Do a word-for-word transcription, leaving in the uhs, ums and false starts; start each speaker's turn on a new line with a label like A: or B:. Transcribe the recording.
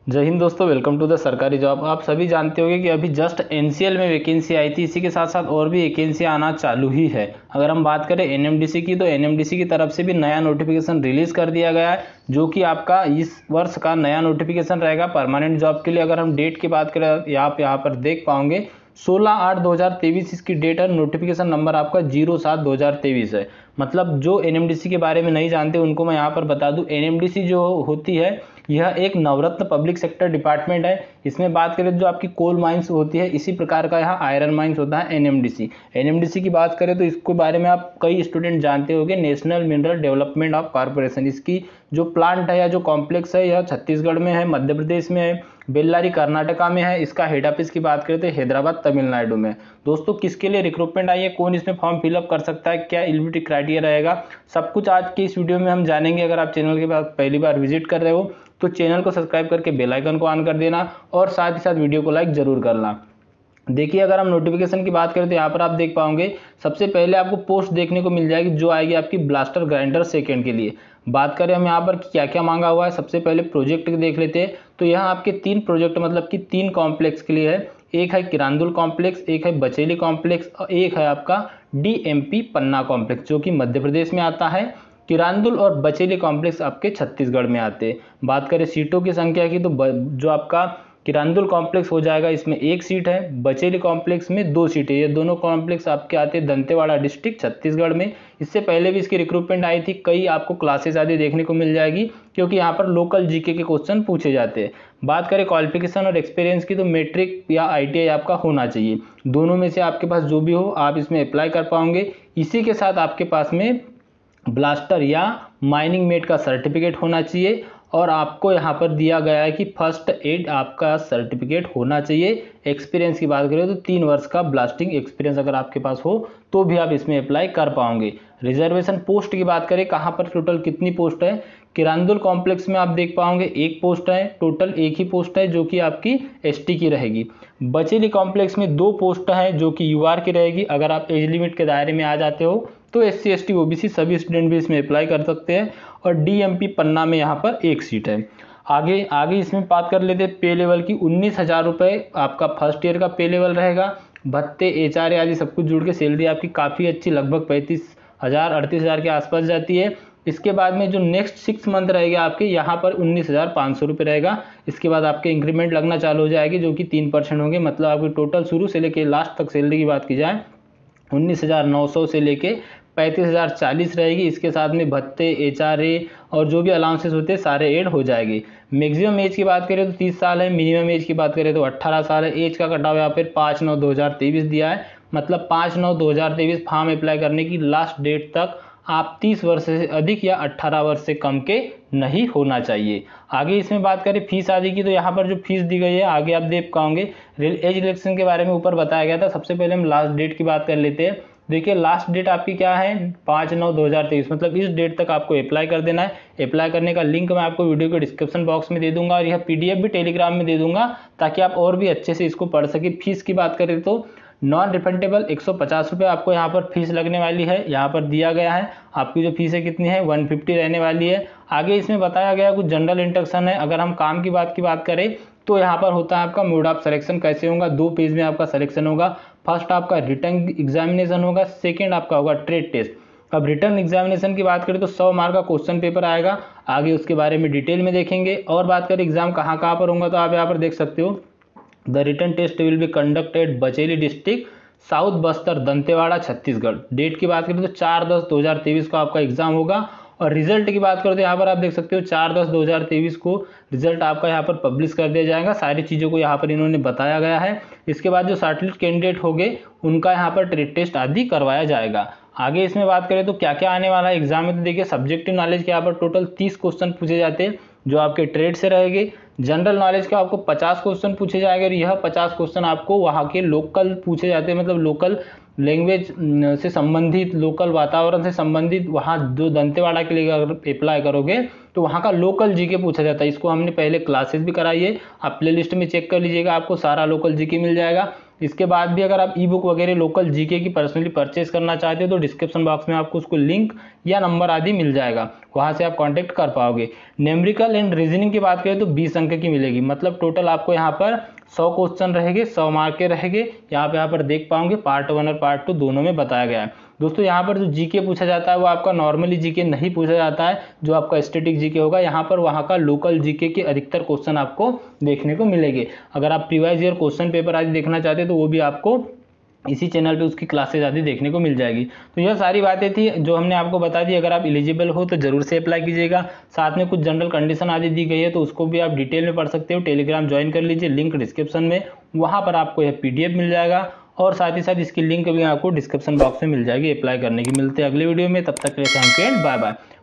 A: जय हिंद दोस्तों, welcome to the सरकारी जॉब। आप सभी जानते होंगे कि अभी जस्ट एनसीएल में वैकेंसी आई थी। इसी के साथ साथ और भी वैकेंसी आना चालू ही है। अगर हम बात करें एनएमडीसी की, तो एनएमडीसी की तरफ से भी नया नोटिफिकेशन रिलीज कर दिया गया है, जो कि आपका इस वर्ष का नया नोटिफिकेशन रहेगा परमानेंट जॉब के लिए। अगर हम डेट की बात करें, आप यहाँ पर देख पाओगे सोलह आठ दो हज़ार तेईस इसकी डेट है। नोटिफिकेशन नंबर आपका जीरो सात दो हज़ार तेईस है। मतलब जो एनएमडीसी के बारे में नहीं जानते उनको मैं यहाँ पर बता दूं, एनएमडीसी जो होती है यह एक नवरत्न पब्लिक सेक्टर डिपार्टमेंट है। इसमें बात करें जो आपकी कोल माइंस होती है, इसी प्रकार का यहाँ आयरन माइंस होता है एनएमडीसी। एनएमडीसी की बात करें तो इसके बारे में आप कई स्टूडेंट जानते होंगे, national mineral development of corporation. इसकी जो प्लांट है या जो कॉम्प्लेक्स है यह छत्तीसगढ़ में है, मध्य प्रदेश में है, बेल्लारी कर्नाटका में है। इसका हेड ऑफिस की बात करें तो हैदराबाद तमिलनाडु में। दोस्तों, किसके लिए रिक्रूटमेंट आई है, कौन इसमें फॉर्म फिलअप कर सकता है, क्या एलिजिबिलिटी क्राइटेरिया रहेगा, सब कुछ आज की इस वीडियो में हम जानेंगे। अगर आप चैनल के पास पहली बार विजिट कर रहे हो तो चैनल को सब्सक्राइब करके बेल आइकन को ऑन कर देना और साथ ही साथ वीडियो को लाइक जरूर करना। देखिए, अगर हम नोटिफिकेशन की बात करें तो यहाँ पर आप देख पाओगे सबसे पहले आपको पोस्ट देखने को मिल जाएगी, जो आएगी आपकी ब्लास्टर ग्राइंडर सेकंड के लिए। बात करें हम यहाँ पर क्या क्या मांगा हुआ है, सबसे पहले प्रोजेक्ट देख लेते हैं। तो यहाँ आपके तीन प्रोजेक्ट मतलब कि तीन कॉम्प्लेक्स के लिए है। एक है किरांदुल कॉम्प्लेक्स, एक है बचेली कॉम्प्लेक्स और एक है आपका डीएमपी पन्ना कॉम्प्लेक्स, जो कि मध्य प्रदेश में आता है। किरांदुल और बचेली कॉम्प्लेक्स आपके छत्तीसगढ़ में आते हैं। बात करें सीटों की संख्या की, तो जो आपका किरांदुल कॉम्प्लेक्स हो जाएगा इसमें एक सीट है, बचेली कॉम्प्लेक्स में दो सीटें। ये दोनों कॉम्प्लेक्स आपके आते हैं दंतेवाड़ा डिस्ट्रिक्ट छत्तीसगढ़ में। इससे पहले भी इसकी रिक्रूटमेंट आई थी, कई आपको क्लासेस आदि देखने को मिल जाएगी, क्योंकि यहाँ पर लोकल जीके के क्वेश्चन पूछे जाते हैं। बात करें क्वालिफिकेशन और एक्सपीरियंस की, तो मैट्रिक या आईटीआई आपका होना चाहिए। दोनों में से आपके पास जो भी हो आप इसमें अप्लाई कर पाओगे। इसी के साथ आपके पास में ब्लास्टर या माइनिंग मेट का सर्टिफिकेट होना चाहिए और आपको यहाँ पर दिया गया है कि फर्स्ट एड आपका सर्टिफिकेट होना चाहिए। एक्सपीरियंस की बात करें तो तीन वर्ष का ब्लास्टिंग एक्सपीरियंस अगर आपके पास हो तो भी आप इसमें अप्लाई कर पाओगे। रिजर्वेशन पोस्ट की बात करें, कहाँ पर टोटल कितनी पोस्ट है, किरांदुल कॉम्प्लेक्स में आप देख पाओगे एक पोस्ट है, टोटल एक ही पोस्ट है जो कि आपकी एसटी की रहेगी। बचेली कॉम्प्लेक्स में दो पोस्ट है जो कि यूआर की रहेगी। अगर आप एज लिमिट के दायरे में आ जाते हो तो S C S T OBC सभी स्टूडेंट भी इसमें अप्लाई कर सकते हैं। और डीएमपी पन्ना में यहाँ पर एक सीट है। आगे आगे इसमें बात कर लेते हैं पे लेवल की। उन्नीस हज़ार रुपये आपका फर्स्ट ईयर का पे लेवल रहेगा। भत्ते एच आर आदि सब कुछ जुड़ के सैलरी आपकी काफ़ी अच्छी, लगभग पैंतीस हज़ार अड़तीस हज़ार के आसपास जाती है। इसके बाद में जो नेक्स्ट सिक्स मंथ रहेगा आपके, यहाँ पर उन्नीस हज़ार पाँच सौ रुपये रहेगा। इसके बाद आपके इंक्रीमेंट लगना चालू हो जाएगी, जो कि तीन परसेंट होंगे। मतलब आपकी टोटल शुरू से लेके लास्ट तक सैलरी की बात की जाए उन्नीस हज़ार नौ सौ से लेके पैंतीस हज़ार चालीस रहेगी। इसके साथ में भत्ते एच आर ए और जो भी अलाउंसेस होते हैं सारे ऐड हो जाएंगे। मैक्सिमम एज की बात करें तो तीस साल है, मिनिमम एज की बात करें तो अट्ठारह साल है। एज का कटाव यहाँ पर पाँच नौ दो हज़ार तेईस दिया है। मतलब पाँच नौ दो हज़ार तेईस फॉर्म अप्लाई करने की लास्ट डेट तक आप तीस वर्ष से अधिक या अट्ठारह वर्ष से कम के नहीं होना चाहिए। आगे इसमें बात करें फीस आदि की, तो यहाँ पर जो फीस दी गई है आगे आप देख पाओगे। एज रिलेक्शन के बारे में ऊपर बताया गया था। सबसे पहले हम लास्ट डेट की बात कर लेते हैं। देखिए, लास्ट डेट आपकी क्या है, पाँच नौ दो हज़ार तेईस, मतलब इस डेट तक आपको अप्लाई कर देना है। अप्लाई करने का लिंक मैं आपको वीडियो के डिस्क्रिप्शन बॉक्स में दे दूंगा और यह पीडीएफ भी टेलीग्राम में दे दूंगा, ताकि आप और भी अच्छे से इसको पढ़ सके। फीस की बात करें तो नॉन रिफंडेबल एक सौ पचास रुपये आपको यहाँ पर फीस लगने वाली है। यहाँ पर दिया गया है आपकी जो फीस है कितनी है, वन फिफ्टी रहने वाली है। आगे इसमें बताया गया कुछ जनरल इंस्ट्रक्शन है। अगर हम काम की बात की बात करें तो यहाँ पर होता है आपका मोड ऑफ सिलेक्शन कैसे होगा। दो पेज में आपका सिलेक्शन होगा। फर्स्ट आपका रिटर्न एग्जामिनेशन होगा, सेकेंड आपका होगा ट्रेड टेस्ट। अब रिटर्न एग्जामिनेशन की बात करें तो सौ मार्क का क्वेश्चन पेपर आएगा। आगे उसके बारे में डिटेल में देखेंगे। और बात करें एग्जाम कहाँ कहाँ पर होगा, तो आप यहाँ पर देख सकते हो। The written test will be conducted Bacheli district, south Bastar, Dantewada, Chhattisgarh. Date की बात करें तो चार दस दो हज़ार तेईस को आपका एग्जाम होगा। और रिजल्ट की बात करें तो यहाँ पर आप देख सकते हो चार दस दो हज़ार तेईस को रिजल्ट आपका यहाँ पर पब्लिश कर दिया जाएगा। सारी चीज़ों को यहाँ पर इन्होंने बताया गया है। इसके बाद जो शॉर्टलिस्ट कैंडिडेट होंगे उनका यहाँ पर ट्रेड टेस्ट आदि करवाया जाएगा। आगे इसमें बात करें तो क्या क्या आने वाला है एग्जाम में, तो देखिए सब्जेक्टिव नॉलेज के यहाँ पर टोटल तीस क्वेश्चन पूछे जाते हैं जो आपके ट्रेड से रहेंगे। जनरल नॉलेज के आपको पचास क्वेश्चन पूछे जाएंगे और यह पचास क्वेश्चन आपको वहाँ के लोकल पूछे जाते हैं, मतलब लोकल लैंग्वेज से संबंधित, लोकल वातावरण से संबंधित। वहाँ जो दंतेवाड़ा के लिए अगर अप्लाई करोगे तो वहाँ का लोकल जीके पूछा जाता है। इसको हमने पहले क्लासेस भी कराई है, आप प्लेलिस्ट में चेक कर लीजिएगा, आपको सारा लोकल जीके मिल जाएगा। इसके बाद भी अगर आप ई बुक वगैरह लोकल जीके की पर्सनली परचेज करना चाहते हो तो डिस्क्रिप्शन बॉक्स में आपको उसको लिंक या नंबर आदि मिल जाएगा, वहाँ से आप कांटेक्ट कर पाओगे। न्यूमेरिकल एंड रीजनिंग की बात करें तो बीस अंक की मिलेगी, मतलब टोटल आपको यहाँ पर सौ क्वेश्चन रहेंगे, सौ मार्क के रहेंगे। यहाँ पे यहाँ पर देख पाओगे पार्ट वन और पार्ट टू दोनों में बताया गया है। दोस्तों यहाँ पर जो जीके पूछा जाता है वो आपका नॉर्मली जीके नहीं पूछा जाता है, जो आपका स्टैटिक जीके होगा यहाँ पर वहाँ का लोकल जीके के अधिकतर क्वेश्चन आपको देखने को मिलेंगे। अगर आप प्रीवियस ईयर क्वेश्चन पेपर आदि देखना चाहते हैं तो वो भी आपको इसी चैनल पे उसकी क्लासेज आदि देखने को मिल जाएगी। तो यह सारी बातें थी जो हमने आपको बता दी। अगर आप एलिजिबल हो तो जरूर से अप्लाई कीजिएगा। साथ में कुछ जनरल कंडीशन आदि दी गई है तो उसको भी आप डिटेल में पढ़ सकते हो। टेलीग्राम ज्वाइन कर लीजिए, लिंक डिस्क्रिप्शन में, वहाँ पर आपको यह पीडीएफ मिल जाएगा और साथ ही साथ इसकी लिंक भी आपको डिस्क्रिप्शन बॉक्स में मिल जाएगी अप्लाई करने की। मिलते हैं अगले वीडियो में, तब तक के लिए thank you and bye bye.